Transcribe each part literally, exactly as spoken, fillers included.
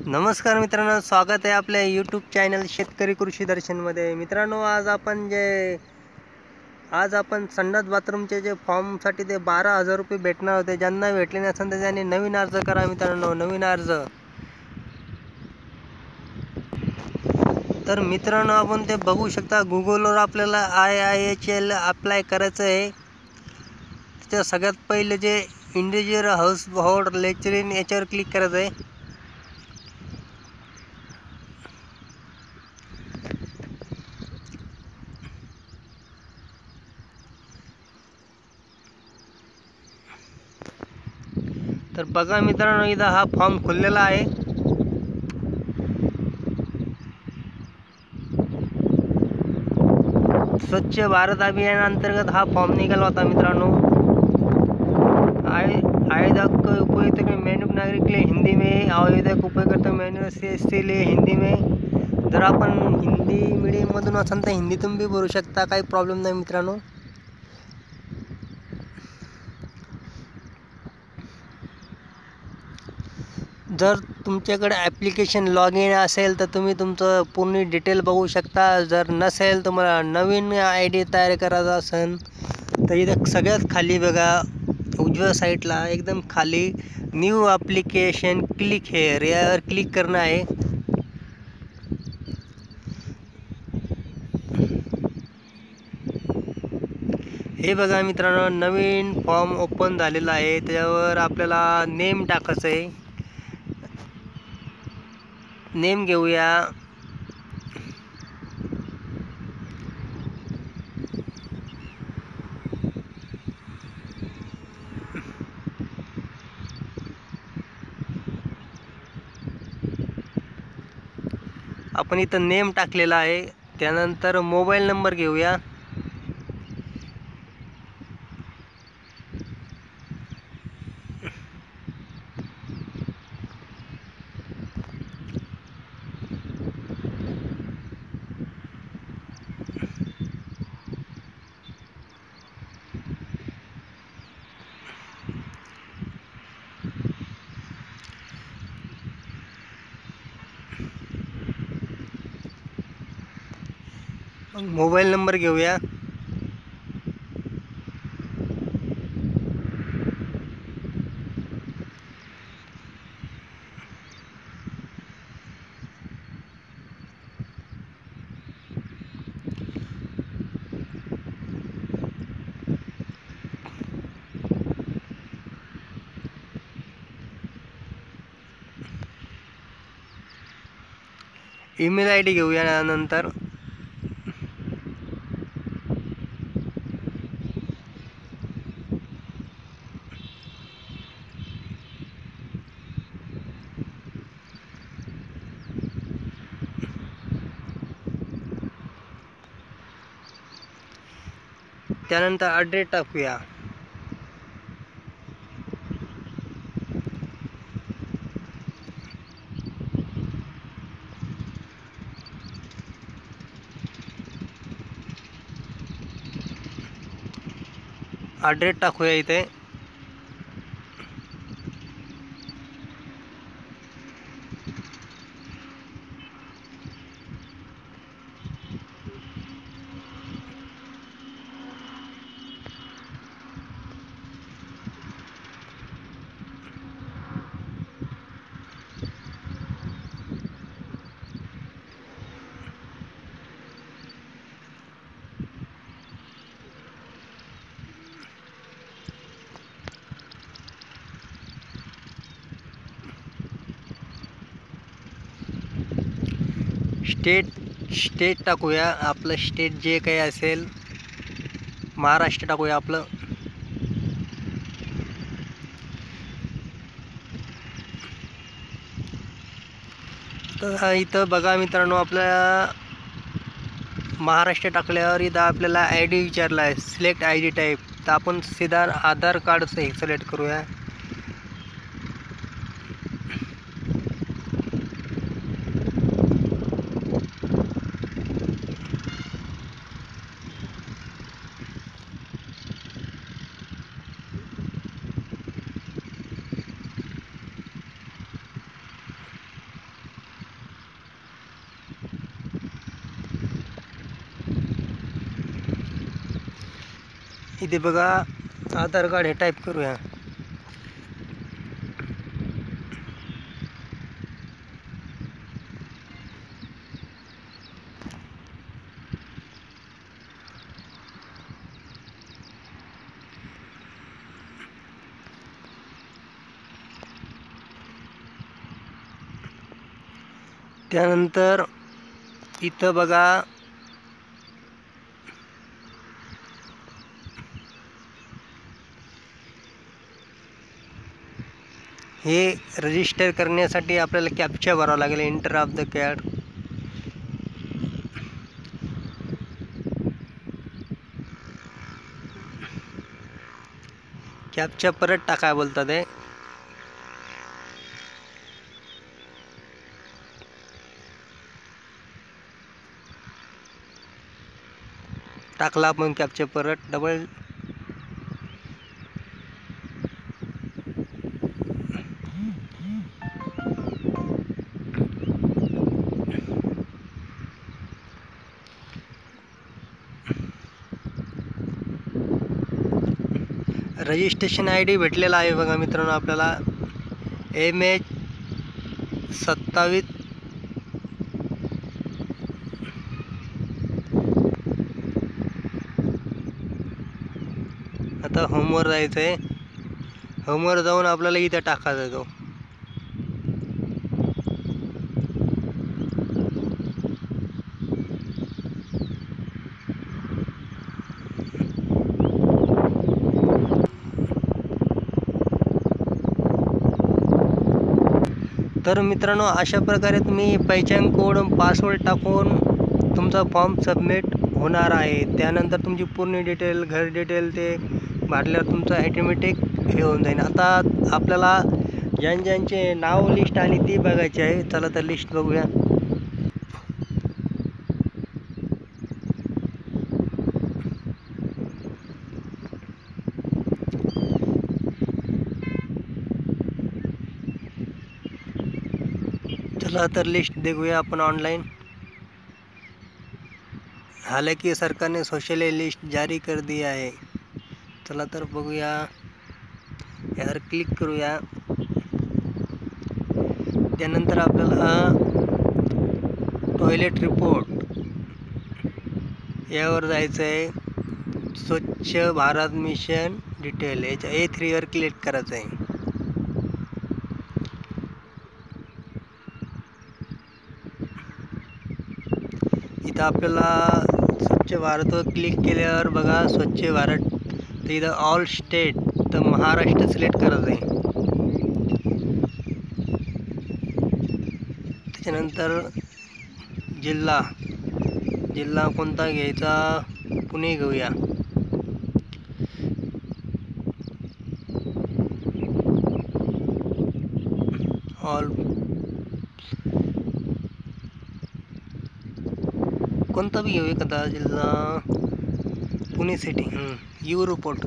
नमस्कार मित्रांनो, स्वागत आहे आपल्या यूट्यूब चॅनल शेतकरी कृषी दर्शनमध्ये। मित्रांनो, आज आपण जे आज आपण संडास बाथरूमचे जे फॉर्मसाठी ते बारा हजार रुपये भेटणार होते, ज्यांना भेटले नसेल तर त्यांनी नवीन अर्ज करा मित्रांनो, नवीन अर्ज। तर मित्रांनो, आपण ते बघू शकता गुगलवर आपल्याला I I H L apply करायचं आहे। त्याच्या सगळ्यात पहिले जे इंडिव्हिज्युअल हाऊस होल्ड लेक्चरिंग याच्यावर क्लिक करायचं आहे। तर बघा मित्रांनो, इथं हा फॉर्म खुललेला आहे। स्वच्छ भारत अभियान अंतर्गत हा फॉर्म निघाला होता मित्रांनो। आय आवेदक उपयुक्त मेहनत नागरिक के लिए हिंदी में, आवेदक उपयोगकर्ता मेहनत से इसके लिए हिंदी में। जर आपण हिंदी मीडियम मधून असाल तर हिंदीतून बी भरू शकता, काही प्रॉब्लेम नाही मित्रांनो। जर तुमच्याकडे ॲप्लिकेशन लॉग इन असेल तर तुम्ही तुमचं पूर्ण डिटेल बघू शकता। जर नसेल तुम्हाला नवीन आय डी तयार करायचा असेल तर इथं सगळ्यात खाली बघा, उजव्या साईडला एकदम खाली न्यू ॲप्लिकेशन क्लिक हेअर यावर क्लिक करणं आहे। हे बघा मित्रांनो, नवीन फॉर्म ओपन झालेला आहे। त्यावर आपल्याला नेम टाकायचं आहे। नेम घेऊया। आपण इथं नेम टाकलेला आहे। त्यानंतर मोबाईल नंबर घेऊया। मोबाईल नंबर घेऊया। ईमेल आय डी घेऊया। नंतर त्यानंतर ॲड्रेस टाकूया। ॲड्रेस टाकूया इथे। स्टेट स्टेट टाकूया। आपलं स्टेट जे काही असेल, महाराष्ट्र टाकूया आपलं। तर इथं बघा मित्रांनो, आपल्या महाराष्ट्र टाकल्यावर इथं आपल्याला आय डी विचारला आहे, सिलेक्ट आय डी टाईप। तर आपण सीधा आधार कार्डचं हे सिलेक्ट करूया। इथे बघा आधार कार्ड हे टाईप करूया. त्यानंतर इथं बघा हे रजिस्टर करण्यासाठी आपल्याला कॅप्चा भरावा लागेल. Enter of the code. Captcha परत टाकाय बोलतात आहे. टाकला आपण कॅप्चा परत डबल. रजिस्ट्रेशन आय डी भेटलेला आहे बघा मित्रांनो आपल्याला. एम एच सत्तावीस आता होमवर जायचं आहे. होमवर जाऊन आपल्याला इथं टाकायचा तो. तर मित्रांनो अशा प्रकारे तुम्ही पहिचान कोड पासवर्ड टाकून तुमचा फॉर्म सबमिट होणार आहे. त्यानंतर तुमची पूर्ण डिटेल घर डिटेल ते भरल्यावर तुमचं ॲटोमॅटिक हे होऊन जाईल. आता आपल्याला ज्यां ज्यांचे नाव लिस्ट आली ती बघायची आहे. चला तर लिस्ट बघूया. चला तर लिस्ट देखूया आपण ऑनलाइन. हालांकि सरकार ने सोशल लिस्ट जारी कर दिया है. चला तर बघूया. यावर क्लिक करूया. त्यानंतर आपल्याला टॉयलेट रिपोर्ट यावर जायचं आहे. स्वच्छ भारत मिशन डिटेल याच्या ए थ्रीवर क्लिक करायचं आहे. इथं आपल्याला स्वच्छ भारतवर क्लिक केल्यावर बघा स्वच्छ भारत तर इथं ऑल स्टेट तर महाराष्ट्र सिलेक्ट करायचं आहे. त्याच्यानंतर जिल्हा जिल्हा कोणता घ्यायचा. पुणे घेऊया. ऑल कोणता भी घेऊ एखादा जिल्हा. Pune city. You report.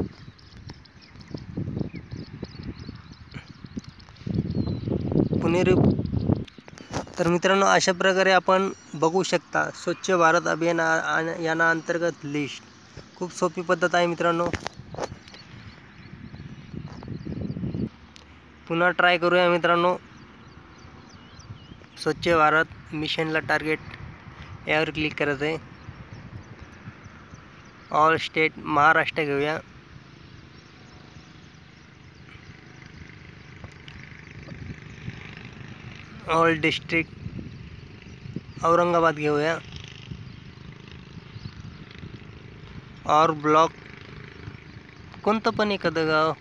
Pune report. तर मित्रांनो अशा प्रकारे आपण बघू शकता स्वच्छ भारत अभियान याना अंतर्गत लिस्ट. खूप सोपी पद्धत आहे मित्रांनो. पुन्हा ट्राय करूया मित्रांनो. स्वच्छ भारत मिशनला टार्गेट यावर क्लिक करायचं आहे. ऑल स्टेट महाराष्ट्र घेऊया. ऑल डिस्ट्रिक्ट औरंगाबाद घेऊया. और ब्लॉक कोणतं पण एखादं गाव.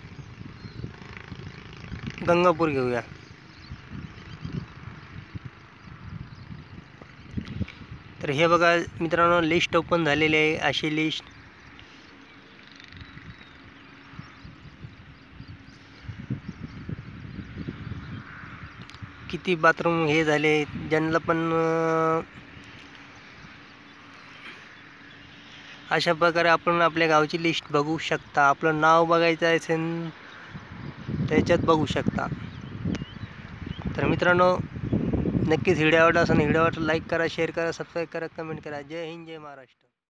गंगापूर घेऊया. तर हे बघा मित्रांनो लिस्ट ओपन झालेली आहे. अशी लिस्ट किती बाथरूम हे झाले. ज्यांना पण अशा प्रकारे आपण आपल्या गावची लिस्ट बघू शकता. आपलं नाव बघायचं असेल त्याच्यात बघू शकता. तर मित्रांनो नक्कीच व्हिडिओ आवडला असेल व्हिडिओवर लाईक करा, शेअर करा, सबस्क्राईब करा, कमेंट करा. जय हिंद, जय महाराष्ट्र.